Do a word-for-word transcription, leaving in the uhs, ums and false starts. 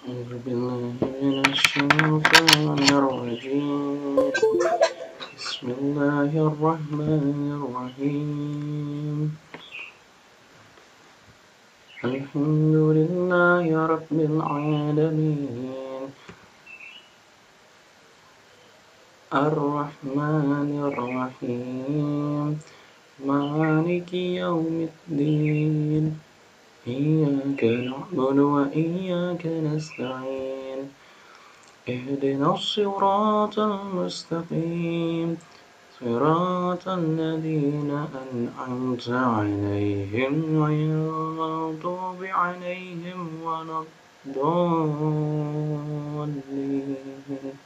أعوذ بالله من الشيطان الرجيم. بسم الله الرحمن الرحيم. الحمد لله رب العالمين الرحمن الرحيم مالك يوم الدين إياك نعبد وإياك نستعين اهدنا الصراط المستقيم صراط الذين أنعمت عليهم غير المغضوب عليهم ولا الضالين